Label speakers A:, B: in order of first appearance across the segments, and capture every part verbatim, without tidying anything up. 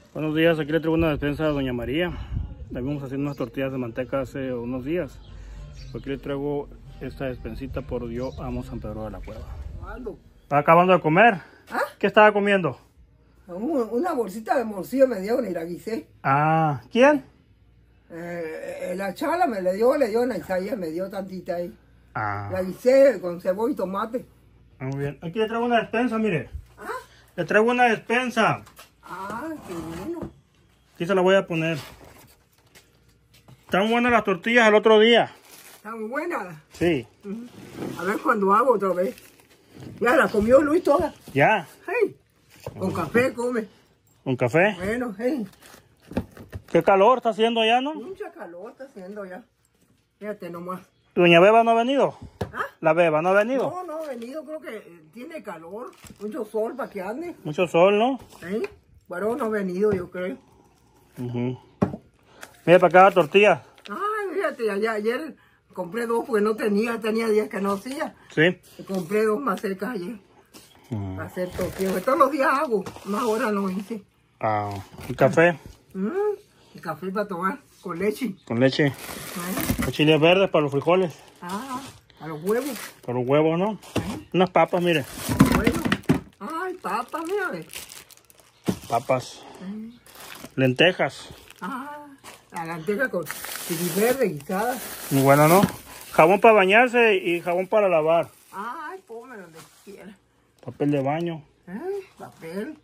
A: Buenos días, aquí le traigo una despensa a doña María. Le vimos haciendo unas tortillas de manteca hace unos días. Aquí le traigo esta despensita por Yo Amo San Pedro de la Cueva. ¿Está acabando de comer?
B: ¿Ah?
A: ¿Qué estaba comiendo?
B: Una bolsita de morcillo me dio y la guisé.
A: Ah, ¿quién?
B: Eh, la chala me le dio, le dio a Isaías, me dio tantita ahí.
A: Ah,
B: La guisé con cebolla y tomate.
A: muy bien. Aquí le traigo una despensa, mire.
B: ¿Ah?
A: Le traigo una despensa.
B: Ah, qué bueno.
A: Aquí se la voy a poner. Están buenas las tortillas el otro día.
B: Está muy buena.
A: Sí.
B: A ver cuando hago otra vez. Ya la comió Luis toda.
A: ¿Ya?
B: Hey, con café come.
A: ¿Un café?
B: Bueno, hey.
A: ¿Qué calor está haciendo allá, no?
B: Mucha calor está haciendo ya. Fíjate nomás.
A: ¿Doña Beba no ha venido?
B: ¿Ah?
A: ¿La Beba no ha venido?
B: No, no ha venido, creo que eh, tiene calor, mucho sol para que ande.
A: Mucho sol, ¿no?
B: ¿Eh? Bueno, no ha venido, yo creo.
A: Uh-huh. Mira para acá la tortilla.
B: Ay, fíjate, ayer, ayer compré dos porque no tenía, tenía días que no hacía.
A: Sí.
B: Y compré dos más cerca ayer.
A: Uh-huh.
B: Para hacer tortillas. Todos los días hago, más ahora no hice.
A: Ah, ¿un café?
B: Mm, y café para tomar, con leche.
A: Con leche.
B: ¿Eh?
A: Con chiles verdes para los frijoles.
B: Ah, a los huevos.
A: Para los huevos, ¿no?
B: ¿Eh?
A: Unas papas, mire.
B: Bueno. Ay, papas, mira. ve.
A: Papas.
B: ¿Eh?
A: Lentejas.
B: Ah, la lenteja con chile verde guisada.
A: Muy bueno, ¿no? Jabón para bañarse y jabón para lavar.
B: Ay, ponme donde quiera.
A: Papel de baño.
B: ¿Eh? Papel.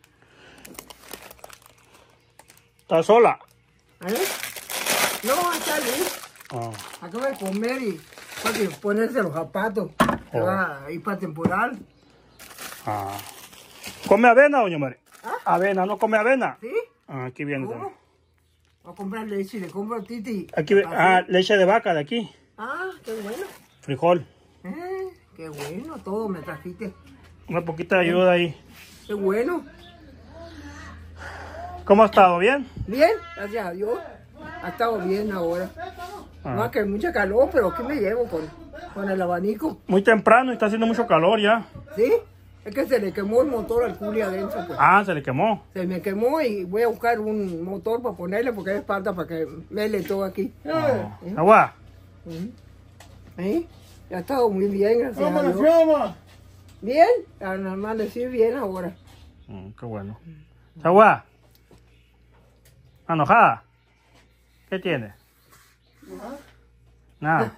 A: ¿Estás sola?
B: ¿Eh? No, está bien.
A: Ah.
B: Acabo de comer y para que ponerse los zapatos. Se
A: Oh.
B: va a ir para temporal.
A: Ah. ¿Come avena, doña María?
B: ¿Ah?
A: ¿Avena? ¿No come avena?
B: ¿Sí?
A: Ah, aquí viene
B: ¿Cómo?
A: también.
B: Voy a comprar leche y le compro a Titi.
A: Aquí, ve- ah, leche de vaca de aquí.
B: Ah, qué bueno.
A: Frijol.
B: Eh, qué bueno, todo me trajiste.
A: Una poquita de ayuda ahí.
B: Qué bueno.
A: ¿Cómo ha estado? ¿Bien?
B: Bien, gracias a Dios. Ha estado bien ahora.
A: Ah.
B: No, que mucha calor, pero ¿qué me llevo con, con el abanico?
A: Muy temprano y está haciendo mucho calor ya.
B: ¿Sí? Es que se le quemó el motor al culi adentro. Pues.
A: Ah, se le quemó.
B: Se me quemó y voy a buscar un motor para ponerle porque es falta para que mele todo aquí.
A: Ah.
B: ¿Eh?
A: Agua.
B: ¿Eh? Ya ha estado muy bien, gracias a Dios. Bien, al amanecer bien ahora.
A: Mm, qué bueno. Agua. ¿Enojada? ¿Qué tiene? Nada.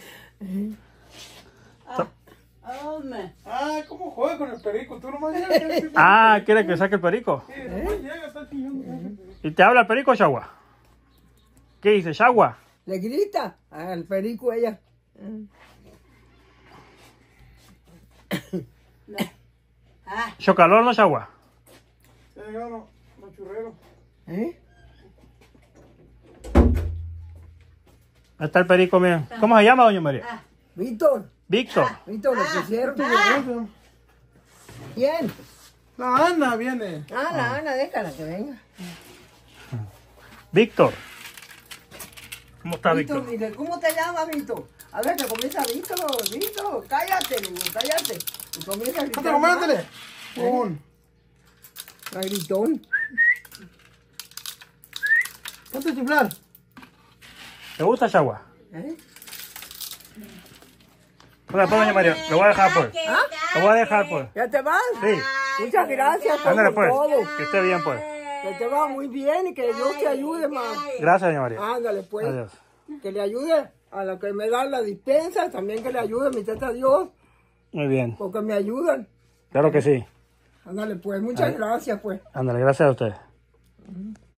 C: Hombre. Ah, ¿cómo juega con el perico? Tú nomás llegas.
A: Ah, ¿quiere que saque el perico?
C: Sí, nomás llega, está chillando.
A: ¿Y te habla el perico, Chagua? ¿Qué dice, Chagua?
B: Le grita al perico ella.
C: Ah,
A: ¿Chocalor no, Chagua?
C: ya llegaron los, los churreros.
B: ¿Eh?
A: Ahí está el perico, miren. ¿Cómo se llama, doña María?
B: Víctor,
A: Víctor.
B: Víctor, lo pusieron. ¿Quién?
C: La Ana viene.
B: Ah, la Ana, déjala que venga.
A: Víctor. ¿Cómo está
B: Víctor,
A: Víctor?
B: dile, ¿cómo te llamas, Víctor? A ver, te comienza Víctor, Víctor, cállate, le digo, cállate. Y comienza a gritar.
C: Mándale, mándale.
B: ¿Eh?
C: Un.
B: A gritón.
C: Ponte a chiflar.
A: ¿Te gusta, Chagua?
B: ¿Eh?
A: Hola, pues, doña María. Lo voy a dejar, pues.
B: ¿Ah?
A: Lo voy a dejar, pues.
B: ¿Ya te vas?
A: Sí.
B: Muchas gracias por
A: Ándale, pues.
B: todo.
A: Que esté bien, pues.
B: Que te va muy bien y que Dios te ayude, más.
A: Gracias, doña María.
B: Ándale, pues.
A: Adiós.
B: Que le ayude a lo que me dan la dispensa, también que le ayude a mi teta Dios,
A: Muy bien.
B: porque me ayudan.
A: Claro que sí.
B: Ándale, pues. Muchas
A: Ay.
B: gracias, pues.
A: Ándale, gracias a usted.